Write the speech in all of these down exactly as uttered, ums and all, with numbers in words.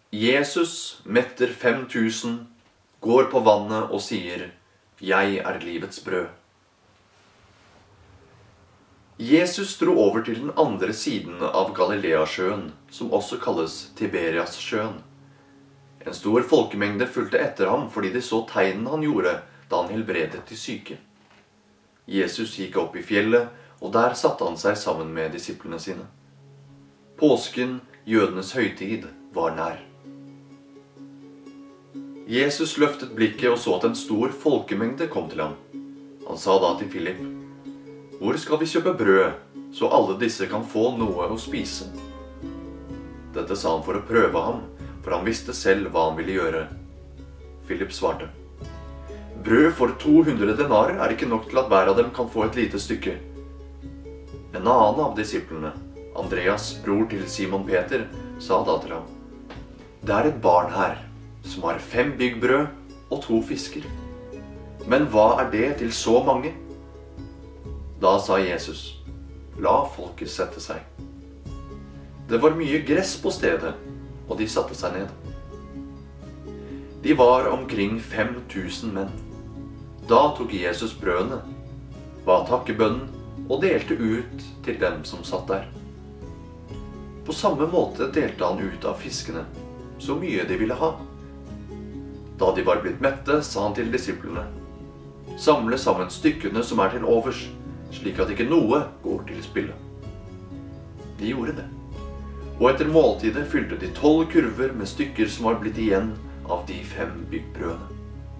Jesus metter fem tusen, går på vannet og sier, «Jeg er livets brød». Jesus dro over til den andre siden av Galileasjøen, som også kalles Tiberiassjøen. En stor folkemengde fulgte etter ham fordi de så tegnene han gjorde da han helbredet de syke. Jesus gikk opp i fjellet, og der satte han seg sammen med disiplene sine. Påsken, jødenes høytid, var nær. Jesus løftet blikket og så at en stor folkemengde kom til ham. Han sa da til Philip, «Hvor skal vi kjøpe brød, så alle disse kan få noe å spise?» Dette sa han for å prøve ham, for han visste selv hva han ville gjøre. Philip svarte, «Brød for to hundre denarer er ikke nok til at hver av dem kan få et lite stykke.» En annen av disiplene, Andreas, bror til Simon Peter, sa da til ham, «Det er et barn her, som har fem byggbrød og to fisker. Men hva er det til så mange?» Da sa Jesus, «La folket sette seg.» Det var mye gress på stedet, og de satte seg ned. De var omkring fem tusen menn. Da tok Jesus brødene, ba takkebønnen og delte ut til dem som satt der. På samme måte delte han ut av fiskene, så mye de ville ha. Da de var blitt mette, sa han til disiplene, «Samle sammen stykkene som er til overs, slik at ikke noe går til spille.» De gjorde det. Og etter måltidet fylte de tolv kurver med stykker som var blitt igjen av de fem byggbrødene.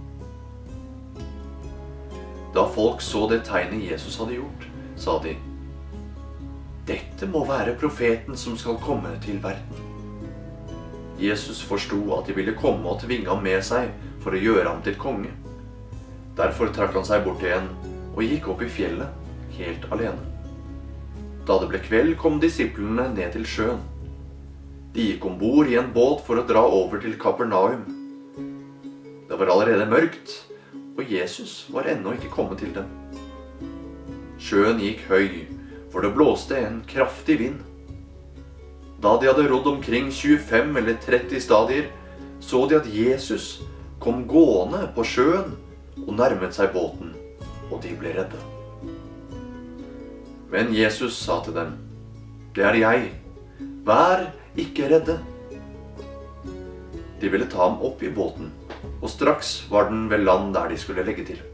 Da folk så det tegnet Jesus hadde gjort, sa de, «Dette må være profeten som skal komme til verden.» Jesus forstod at de ville komme og tvinge ham med seg for å gjøre ham til konge. Derfor trakk han seg bort igjen og gikk opp i fjellet, helt alene. Da det ble kveld, kom disiplene ned til sjøen. De gikk ombord i en båt for å dra over til Kapernaum. Det var allerede mørkt, og Jesus var ennå ikke kommet til dem. Sjøen gikk høy, for det blåste en kraftig vind. Da de hadde rodd omkring tjuefem eller tretti stadier, så de at Jesus kom gående på sjøen og nærmet seg båten, og de ble redde. Men Jesus sa til dem, «Det er jeg, vær ikke redde.» De ville ta ham opp i båten, og straks var den ved land der de skulle legge til.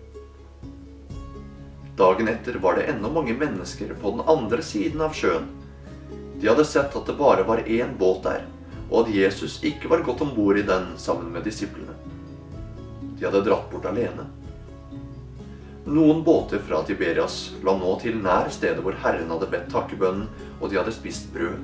Dagen etter var det ennå mange mennesker på den andre siden av sjøen. De hadde sett at det bare var én båt der, og at Jesus ikke var gått ombord i den sammen med disiplene. De hadde dratt bort alene. Noen båter fra Tiberias la nå til nær stedet hvor Herren hadde bedt takkebønnen, og de hadde spist brød.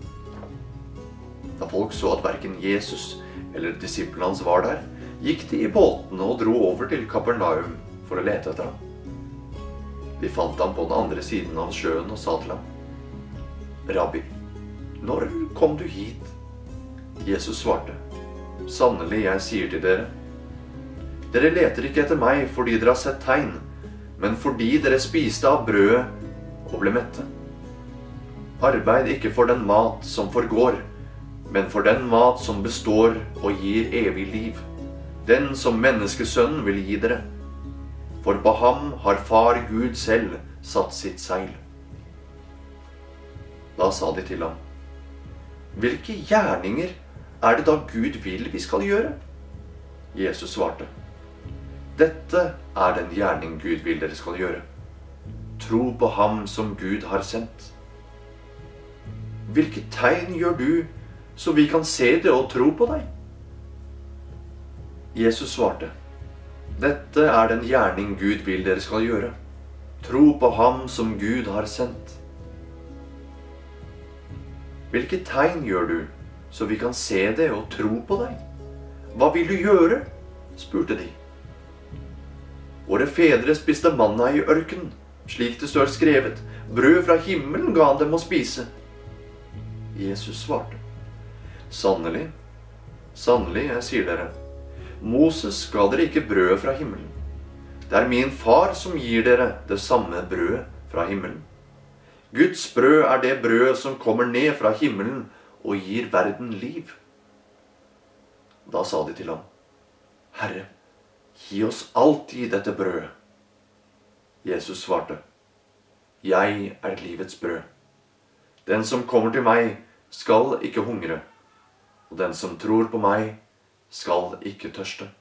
Da folk så at hverken Jesus eller disiplene hans var der, gikk de i båtene og dro over til Kapernaum for å lete etter ham. De fant ham på den andre siden av sjøen og sa til ham, «Rabbi, når kom du hit?» Jesus svarte, «Sannelig, jeg sier til dere, dere leter ikke etter meg fordi dere har sett tegn, men fordi dere spiste av brødet og ble mette. Arbeid ikke for den mat som forgår, men for den mat som består og gir evig liv, den som menneskesønnen vil gi dere. For på ham har far Gud selv satt sitt seil.» Da sa de til ham, «Hvilke gjerninger er det da Gud vil vi skal gjøre?» Jesus svarte, «Dette er den gjerning Gud vil dere skal gjøre. Tro på ham som Gud har sendt.» «Hvilke tegn gjør du, så vi kan se det og tro på deg?» Jesus svarte, «Dette er den gjerning Gud vil dere skal gjøre. Tro på ham som Gud har sendt.» «Hvilke tegn gjør du, så vi kan se det og tro på deg?» «Hva vil du gjøre?» spurte de. «Våre fedre spiste manna i ørkenen, slik det står skrevet, brød fra himmelen ga han dem å spise.» Jesus svarte, «Sannelig, sannelig, jeg sier dere, Moses ga dere ikke brød fra himmelen. Det er min far som gir dere det samme brød fra himmelen. Guds brød er det brød som kommer ned fra himmelen og gir verden liv.» Da sa de til ham, Herre, gi oss alltid dette brødet. Jesus svarte, Jeg er livets brød. Den som kommer til meg, skal ikke hungre, og den som tror på meg, skal ikke tørste.